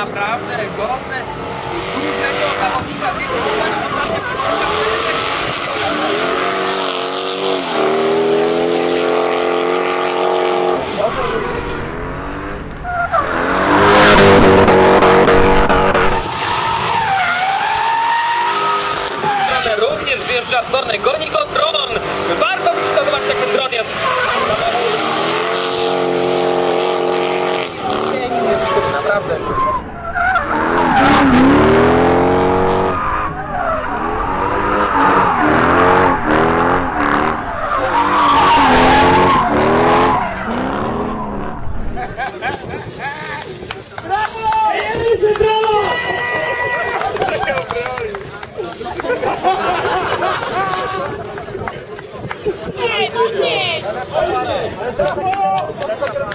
naprawdę godne dużego zawodnika. Również wjeżdża w stronę, goni go dron. Bardzo blisko, zobaczcie, jak ten dron jest. Naprawdę. Ej, no nie!